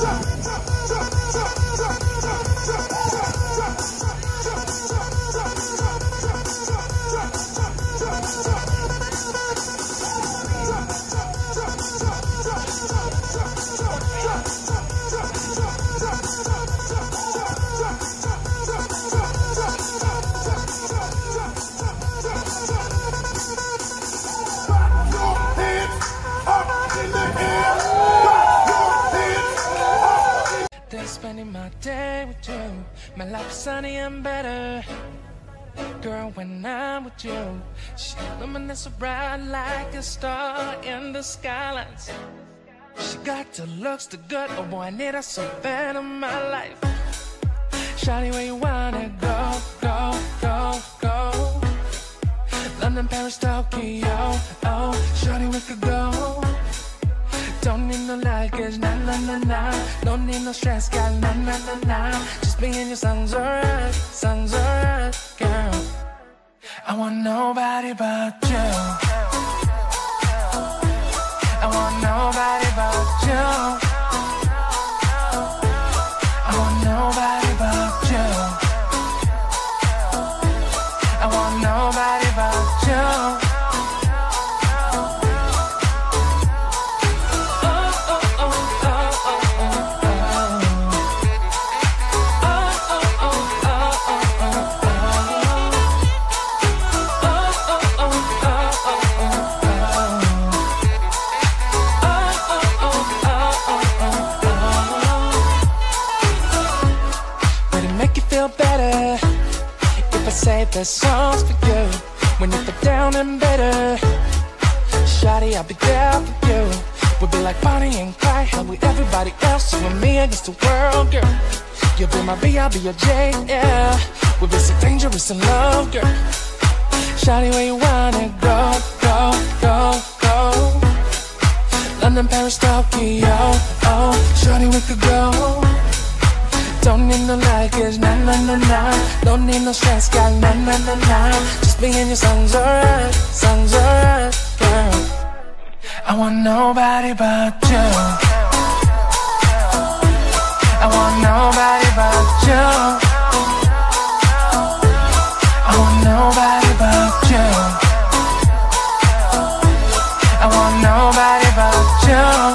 Spending my day with you, my life is sunny and better. Girl, when I'm with you, she luminous so bright like a star in the skylines. She got the looks, the good, oh boy, I need her so bad in my life. Shawty, where you wanna go, go, go, go? London, Paris, Tokyo, oh, shawty, we could go. Don't need no luggage, nah, nah, nah, nah. Don't need no stress, girl, nah, nah, nah, nah. Just be in your songs alright, girl. I want nobody but you. I want nobody but you. I want nobody but you. I want nobody but you. Save the songs for you when you feel down and bitter. Shawty, I'll be there for you. We'll be like Bonnie and Clyde, how with everybody else, you and me against the world, girl. You'll be my B, I'll be your J, yeah. We'll be so dangerous in love, girl. Shawty, where you wanna go, go, go, go? London, Paris, Tokyo, oh, shawty, we could go. Don't need no luggage, nah, nah, nah, nah. Don't need no stress, girl, nah, nah, nah, nah. Just be in your songs alright, girl. I want nobody but you. I want nobody but you. I want nobody but you. I want nobody but you.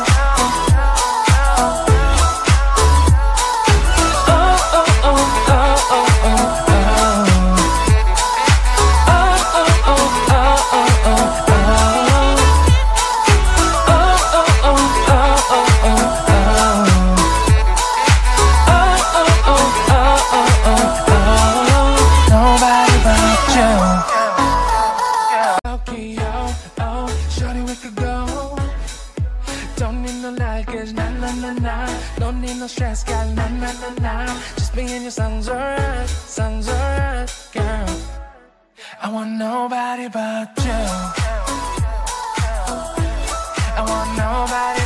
Don't need no stress, girl, nah, nah, nah, nah. Just be in your songs alright, girl. I want nobody but you. I want nobody